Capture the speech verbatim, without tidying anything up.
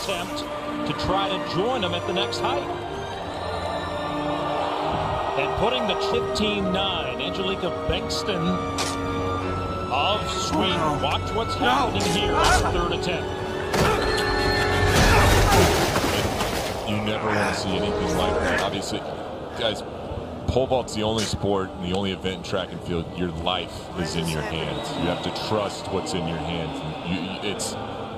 attempt to try to join him at the next height. And putting the fifteen nine, Angelica Bengtson of Sweden. Watch what's happening here on the third attempt. You never want to see anything like that. Obviously, guys, pole vault's the only sport and the only event in track and field. Your life is in your hands. You have to trust what's in your hands. You, it's